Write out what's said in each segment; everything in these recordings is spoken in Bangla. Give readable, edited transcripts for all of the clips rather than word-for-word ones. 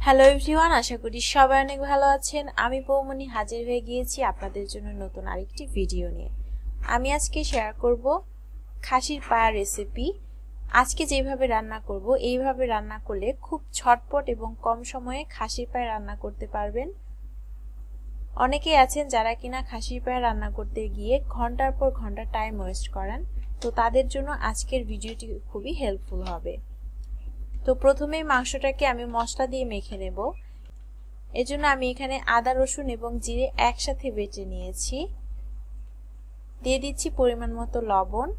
হ্যালো এভরিওয়ান, আশা করি সবাই অনেক ভালো আছেন। আমি পৌমনি হাজির হয়ে গিয়েছি আপনাদের জন্য নতুন আরেকটি ভিডিও নিয়ে। আমি আজকে শেয়ার করব খাসির পায়া রেসিপি। আজকে যেভাবে রান্না করব এইভাবে রান্না করলে খুব ঝটপট এবং কম সময়ে খাসির পায়া রান্না করতে পারবেন। অনেকেই আছেন যারা কিনা খাসির পায়া রান্না করতে গিয়ে ঘন্টার পর ঘন্টা টাইম ওয়েস্ট করেন, তো তাদের জন্য আজকের ভিডিওটি খুবই হেল্পফুল হবে। তো প্রথমেই মাংসটাকে আমি মশলা দিয়ে মেখে নেব। এজন্য আমি এখানে আদা রসুন এবং জিরে একসাথে বেটে নিয়েছি। দিয়ে দিচ্ছি পরিমাণ মতো লবণ,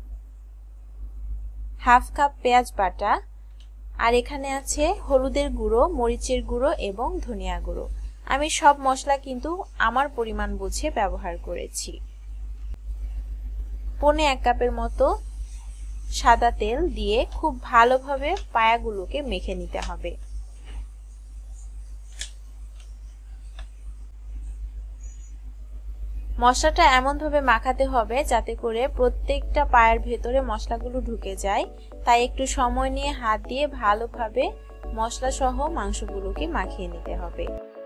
হাফ কাপ পেঁয়াজ বাটা, আর এখানে আছে হলুদের গুঁড়ো, মরিচের গুঁড়ো এবং ধনিয়া গুঁড়ো। আমি সব মশলা কিন্তু আমার পরিমাণ বুঝে ব্যবহার করেছি। পৌনে 1 কাপের মতো সাদা তেল দিয়ে খুব ভালোভাবে পায়াগুলোকে মেখে নিতে হবে। মশলাটা এমনভাবে মাখাতে হবে যাতে করে প্রত্যেকটা পায়ের ভেতরে মশলাগুলো ঢুকে যায়, তাই একটু সময় নিয়ে হাত দিয়ে ভালোভাবে মশলা সহ মাংসগুলোকে মাখিয়ে নিতে হবে।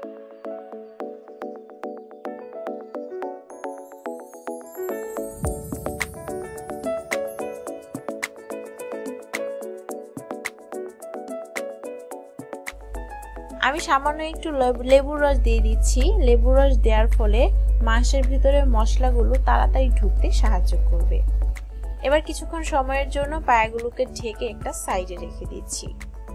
আমি সামান্য একটু লেবুর রস দিয়ে দিচ্ছি। লেবুর রস দেওয়ার ফলে মাংসের ভিতরে মশলাগুলো তাড়াতাড়ি ঢুকতে সাহায্য করবে। এবার কিছুক্ষণ সময়ের জন্য পায়াগুলোকে ঢেকে একটা সাইডে রেখে দিচ্ছি।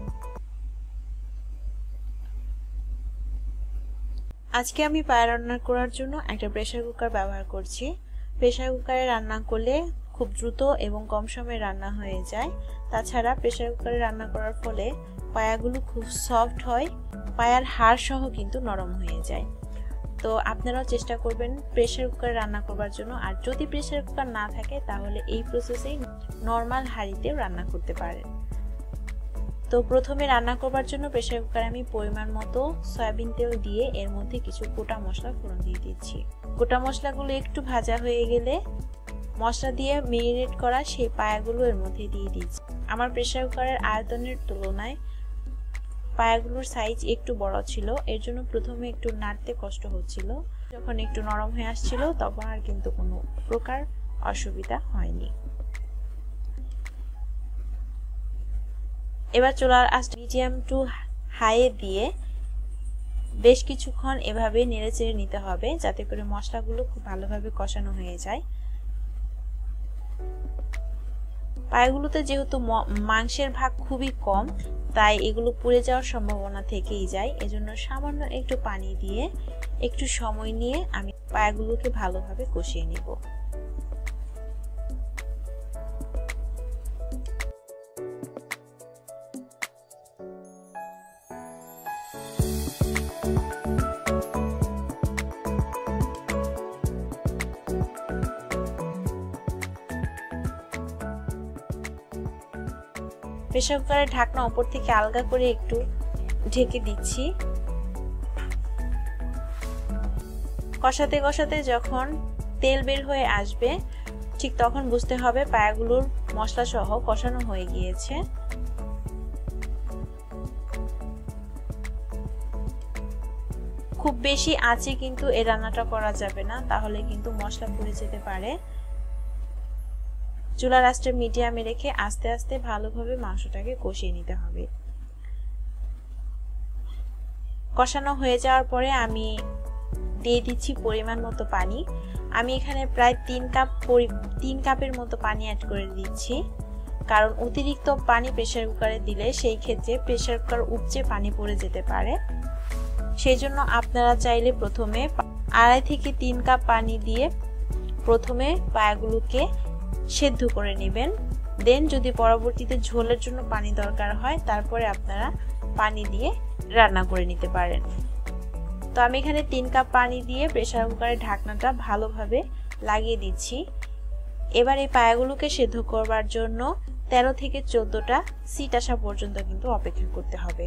আজকে আমি পায়া রান্না করার জন্য একটা প্রেসার কুকার ব্যবহার করছি। প্রেসার কুকারে রান্না করলে খুব দ্রুত এবং কম সময়ে রান্না হয়ে যায়। তাছাড়া প্রেসার কুকারে রান্না করার ফলে পায়াগুলো খুব সফট হয়, পায়ার হাড় সহ কিন্তু নরম হয়ে যায়। তো আপনারাও চেষ্টা করবেন প্রেসার কুকারে রান্না করবার জন্য। আর যদি প্রেসার কুকার না থাকে তাহলে এই প্রসেসেই নর্মাল হাঁড়িতেও রান্না করতে পারেন। তো প্রথমে রান্না করবার জন্য প্রেসার কুকারে আমি পরিমাণ মতো সয়াবিন তেল দিয়ে এর মধ্যে কিছু গোটা মশলা ফোড়ন দিয়ে দিচ্ছি। গোটা মশলাগুলো একটু ভাজা হয়ে গেলে মশলা দিয়ে মেরিনেট করা সেই পায়াগুলো এর মধ্যে দিয়ে দিচ্ছি। আমার প্রেসার কুকারের আয়তনের তুলনায় পায়াগুলোর সাইজ একটু বড় ছিল, এর জন্য প্রথমে একটু নাড়তে কষ্ট হচ্ছিল। যখন একটু নরম হয়ে আসছিল তখন আর কিন্তু কোনো প্রকার অসুবিধা হয়নি। এবার চুলার আঁচ মিডিয়াম টু হাইয়ে দিয়ে বেশ কিছুক্ষণ এভাবে নেড়েচেড়ে নিতে হবে যাতে করে মশলাগুলো খুব ভালোভাবে কষানো হয়ে যায়। পায়াগুলোতে যেহেতু মাংসের ভাগ খুবই কম, তাই এগুলো পুড়ে যাওয়ার সম্ভাবনা থেকেই যায়। এজন্য সামান্য একটু পানি দিয়ে একটু সময় নিয়ে আমি পায়াগুলোকে ভালোভাবে কষিয়ে নিব। প্রেসার কুকারের ঢাকনা উপর থেকে আলগা করে একটু ঢেকে দিচ্ছি। কষাতে কষাতে যখন তেল বের হয়ে আসবে ঠিক তখন বুঝতে হবে পায়াগুলোর মশলা সহ কষানো হয়ে গিয়েছে। খুব বেশি আঁচে কিন্তু এই রান্নাটা করা যাবে না, তাহলে কিন্তু মশলা পুড়ে যেতে পারে। চুলার আঁচটা মিডিয়ামে রেখে আস্তে আস্তে ভালোভাবে মাংসটাকে কষিয়ে নিতে হবে। কষানো হয়ে যাওয়ার পরে আমি দিয়ে দিচ্ছি পরিমাণ মতো পানি। আমি এখানে প্রায় 3 কাপের মতো পানি অ্যাড করে দিচ্ছি, কারণ অতিরিক্ত পানি প্রেসার কুকারে দিলে সেই ক্ষেত্রে প্রেসার কুকার উপচে পানি পড়ে যেতে পারে। সেই জন্য আপনারা চাইলে প্রথমে 2.5 থেকে 3 কাপ পানি দিয়ে প্রথমে পায়াগুলোকে সেদ্ধ করে নেবেন। দেন যদি পরবর্তীতে ঝোলের জন্য পানি দরকার হয় তারপরে আপনারা পানি দিয়ে রান্না করে নিতে পারেন। তো আমি এখানে 3 কাপ পানি দিয়ে প্রেসার কুকারের ঢাকনাটা ভালোভাবে লাগিয়ে দিচ্ছি। এবার এই পায়াগুলোকে সেদ্ধ করবার জন্য 13 থেকে 14টা সিট আসা পর্যন্ত কিন্তু অপেক্ষা করতে হবে।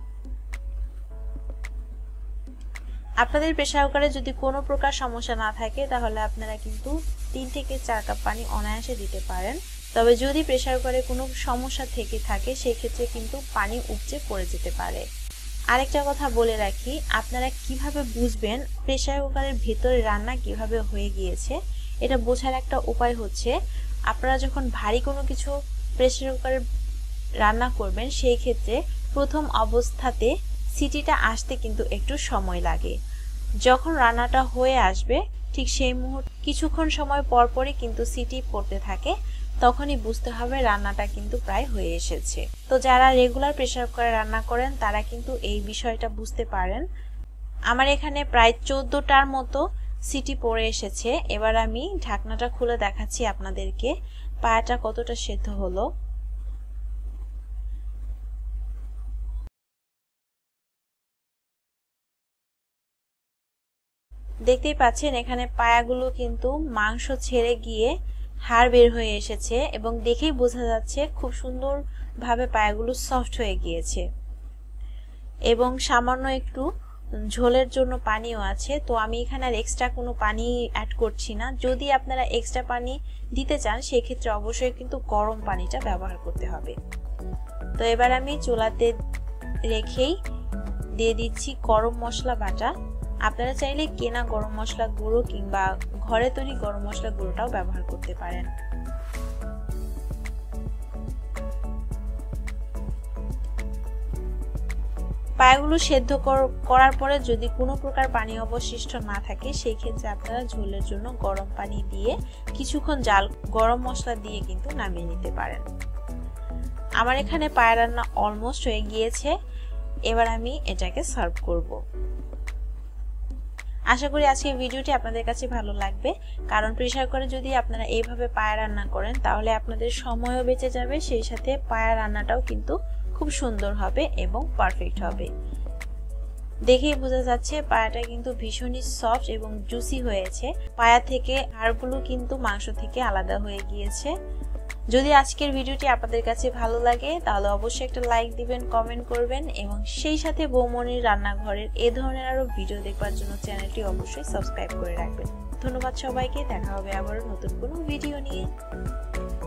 আপনাদের প্রেসার কুকারে যদি কোনো প্রকার সমস্যা না থাকে তাহলে আপনারা কিন্তু 3 থেকে 4 কাপ পানি অনায়াসে দিতে পারেন। তবে যদি প্রেসার কুকারে কোনো সমস্যা থেকে থাকে সেই ক্ষেত্রে কিন্তু পানি উপচে পড়ে যেতে পারে। আরেকটা কথা বলে রাখি, আপনারা কিভাবে বুঝবেন প্রেসার কুকারের ভেতরে রান্না কিভাবে হয়ে গিয়েছে, এটা বোঝার একটা উপায় হচ্ছে আপনারা যখন ভারী কোনো কিছু প্রেসার কুকারে রান্না করবেন সেই ক্ষেত্রে প্রথম অবস্থাতে সিটিটা আসতে কিন্তু একটু সময় লাগে। যখন রান্নাটা হয়ে আসবে ঠিক সেই মুহূর্তে কিছুক্ষণ সময় পরপরই কিন্তু সিটি পড়তে থাকে, তখনই বুঝতে হবে রান্নাটা কিন্তু প্রায় হয়ে এসেছে। তো যারা রেগুলার প্রেসার কুকারে রান্না করেন তারা কিন্তু এই বিষয়টা বুঝতে পারেন। আমার এখানে প্রায় 14টার মতো সিটি পড়ে এসেছে। এবার আমি ঢাকনাটা খুলে দেখাচ্ছি আপনাদেরকে পায়াটা কতটা সেদ্ধ হলো। দেখতেই পাচ্ছেন এখানে পায়াগুলো কিন্তু মাংস ছেড়ে গিয়ে হাড় বের হয়ে এসেছে এবং দেখেই বোঝা যাচ্ছে খুব সুন্দরভাবে পায়াগুলো সফট হয়ে গিয়েছে এবং সামান্য একটু ঝোলের জন্য পানিও আছে। তো আমি এখানে আর এক্সট্রা কোনো পানি অ্যাড করছি না। যদি আপনারা এক্সট্রা পানি দিতে চান সেই ক্ষেত্রে অবশ্যই কিন্তু গরম পানিটা ব্যবহার করতে হবে। তো এবার আমি চুলাতে রেখেই দিয়ে দিচ্ছি গরম মশলা বাটা। আপনারা চাইলে কেনা গরম মশলা গুঁড়ো কিংবা ঘরে তৈরি গরম মশলা গুঁড়োটাও ব্যবহার করতে পারেন। পায়াগুলো সেদ্ধ করার পরে যদি কোনো প্রকার পানি অবশিষ্ট না থাকে সেই ক্ষেত্রে আপনারা ঝোলের জন্য গরম পানি দিয়ে কিছুক্ষণ গরম মশলা দিয়ে কিন্তু নামিয়ে নিতে পারেন। আমার এখানে পায়া রান্না অলমোস্ট হয়ে গিয়েছে। এবার আমি এটাকে সার্ভ করব। আশা করি আজকের ভিডিওটি আপনাদের কাছে ভালো লাগবে, কারণ প্রেসার কুকারে যদি আপনারা এইভাবে পায়া রান্না করেন তাহলে আপনাদের সময়ও বেঁচে যাবে, সেই সাথে পায়া রান্নাটাও কিন্তু খুব সুন্দর হবে এবং পারফেক্ট হবে। দেখেই বোঝা যাচ্ছে পায়াটা কিন্তু ভীষণই সফট এবং জুসি হয়েছে। পায়া থেকে হাড়গুলো কিন্তু মাংস থেকে আলাদা হয়ে গিয়েছে। যদি আজকের ভিডিওটি আপনাদের কাছে ভালো লাগে তাহলে অবশ্যই একটা লাইক দিবেন, কমেন্ট করবেন এবং সেই সাথে বৌমনির রান্নাঘরের এই ধরনের আরো ভিডিও দেখবার জন্য চ্যানেলটি অবশ্যই সাবস্ক্রাইব করে রাখবেন। ধন্যবাদ সবাইকে। দেখা হবে আবারও নতুন কোনো ভিডিও নিয়ে।